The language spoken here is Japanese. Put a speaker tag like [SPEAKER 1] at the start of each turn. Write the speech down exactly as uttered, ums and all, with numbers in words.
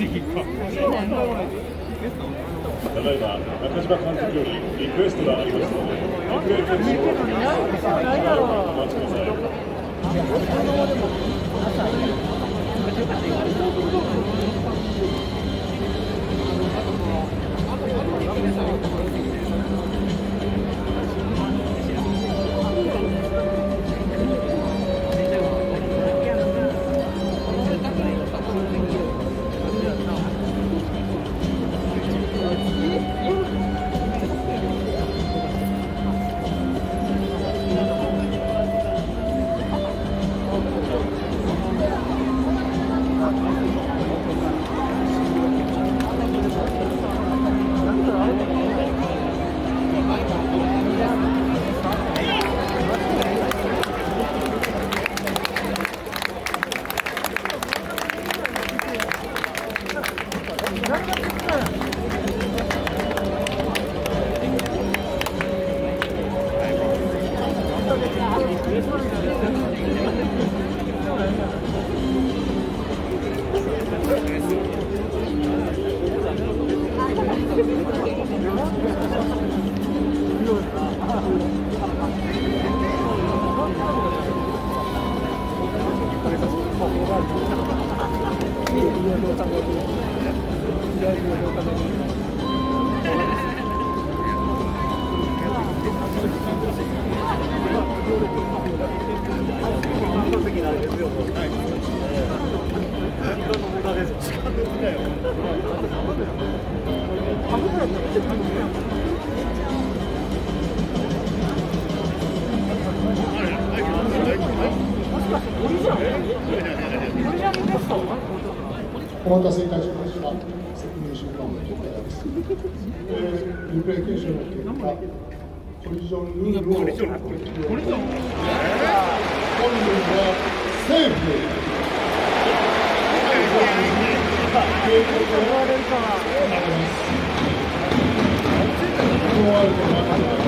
[SPEAKER 1] ただいま中島監督よりリクエストがありますので、リプレイ検証をお待ちください。
[SPEAKER 2] お待たせいたしました。責任審判の岡田です。えー、リプレイ検証の結果、コリジョンルールを適用。本人はセーフ。ということで、なります。